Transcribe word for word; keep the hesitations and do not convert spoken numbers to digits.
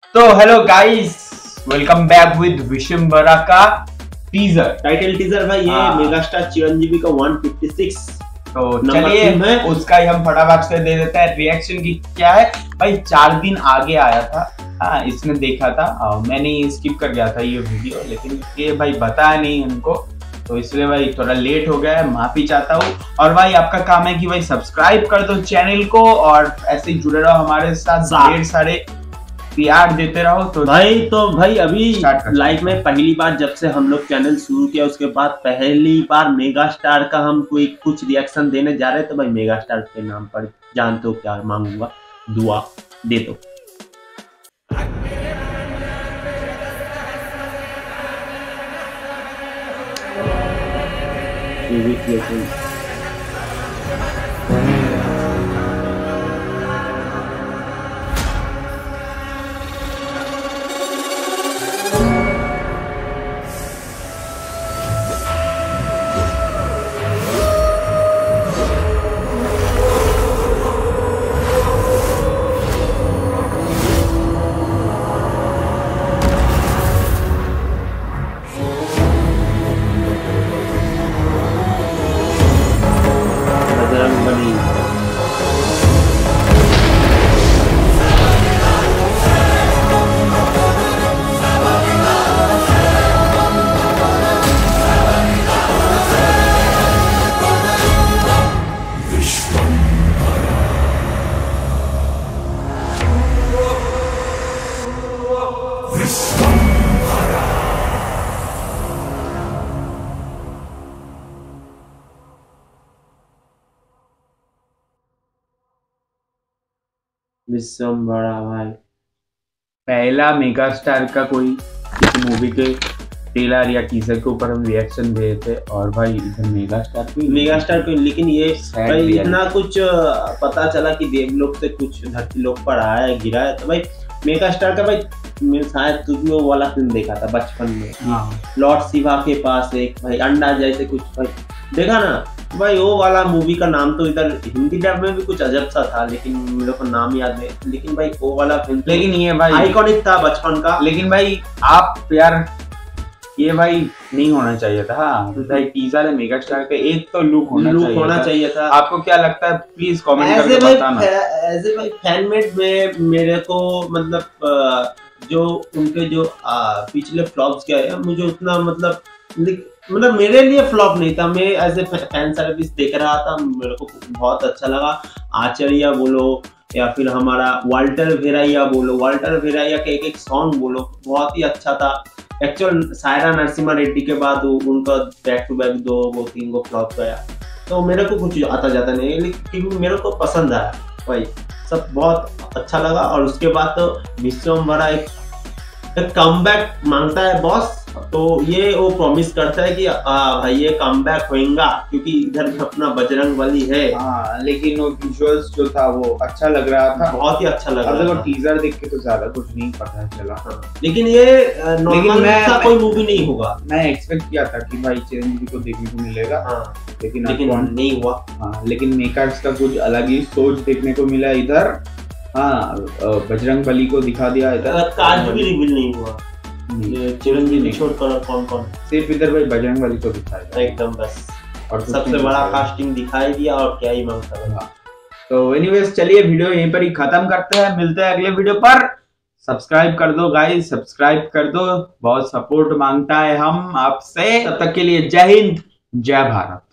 तो hello guys, welcome back with Vishwambhara का teaser title teaser भाई। ये मेगास्टार चिरंजीवी का एक सौ छप्पन। तो चलिए उसका ही हम फटाफट से दे देते हैं रिएक्शन की। क्या है भाई, चार दिन आगे आया था। हाँ, इसने देखा था, आ, मैंने स्किप कर गया था ये वीडियो, लेकिन ये भाई बताया नहीं हमको, तो इसलिए भाई थोड़ा लेट हो गया है, माफी चाहता हूँ। और भाई आपका काम है कि भाई सब्सक्राइब कर दो चैनल को और ऐसे ही जुड़े रहो हमारे साथ, ढेर सारे प्यार देते रहो। तो भाई तो भाई अभी लाइफ में पहली बार जब से हम लोग चैनल शुरू किया, उसके बाद पहली बार मेगास्टार का हम कोई कुछ रिएक्शन देने जा रहे हैं। तो भाई मेगास्टार के नाम पर जानते हो क्या मांगूंगा, दुआ दे दो। विशंबरा भाई पहला मेगास्टार का कोई किसी मूवी के ट्रेलर या टीजर के ऊपर हम रिएक्शन दे थे, और भाई इधर मेगास्टार को मेगास्टार को लेकिन ये भाई इतना कुछ पता चला कि देवलोक से कुछ धरती लोक पर आया है, गिरा है। तो भाई मेगास्टार का भाई मैं शायद तुझे वो वाला फिल्म देखा था बचपन में, लॉर्ड शिवा के पास एक भाई अंडा जैसे कुछ भाई देखा ना भाई, वो वाला मूवी का नाम तो इधर हिंदी डब में भी कुछ अजब सा था, लेकिन मेरे को नाम याद नहीं। लेकिन भाई वो वाला फिल्म, लेकिन ये भाई आइकॉनिक था बचपन का। लेकिन भाई आप यार ये भाई नहीं होना चाहिए था। हाँ भाई टीजर है मेगास्टार का, एक तो लुक होना लुक चाहिए होना था। चाहिए था। आपको क्या लगता है प्लीज कमेंट करके बताना। ऐसे भाई फैनमेड में मेरे को मतलब जो उनके जो पिछले फ्लॉप्स क्या है, मुझे उतना मतलब मतलब मेरे लिए फ्लॉप नहीं था। मैं एज ए फैन सर्विस देख रहा था, मेरे को बहुत अच्छा लगा। आचार्य बोलो या फिर हमारा वाल्टर वेराइया बोलो, वाल्टर वेराइया के एक एक सॉन्ग बोलो, बहुत ही अच्छा था। एक्चुअल सायरा नरसिम्हा रेड्डी के बाद उनका बैक टू बैक दो वो तीन को फ्लॉप गया, तो मेरे को कुछ आता जाता नहीं, लेकिन मेरे को पसंद आया भाई, सब बहुत अच्छा लगा। और उसके बाद तो विशंबरा एक कमबैक मांगता है बॉस, तो ये वो प्रॉमिस करता है कि आ, भाई ये कमबैक होएगा, क्योंकि इधर भी अपना बजरंगबली है। हाँ, लेकिन वो विजुअल्स जो था वो अच्छा लग रहा था, बहुत ही अच्छा लग रहा था। वो टीजर देख के तो ज्यादा कुछ नहीं पता चला। हाँ। लेकिन ये नॉर्मल सा कोई मूवी नहीं होगा। मैं एक्सपेक्ट किया था कि भाई चिरंजीवी को देखने को मिलेगा। हाँ, लेकिन लेकिन नहीं हुआ। हाँ, लेकिन मेकर्स का कुछ अलग ही सोच देखने को मिला इधर। हाँ, बजरंगबली को दिखा दिया इधर, काज भी रिवील नहीं हुआ। चिरंजीवी छोड़कर कौन कौन, सिर्फ इधर भाई बजरंगबली को दिखाया एकदम बस, और सबसे बड़ा कास्टिंग दिखाई दिया, और क्या ही मांगता है। तो एनीवेज चलिए वीडियो यहीं पर ही खत्म करते हैं, मिलते हैं अगले वीडियो पर। सब्सक्राइब कर दो गाइस, सब्सक्राइब कर दो, बहुत सपोर्ट मांगता है हम आपसे। तब तक के लिए जय हिंद, जय भारत।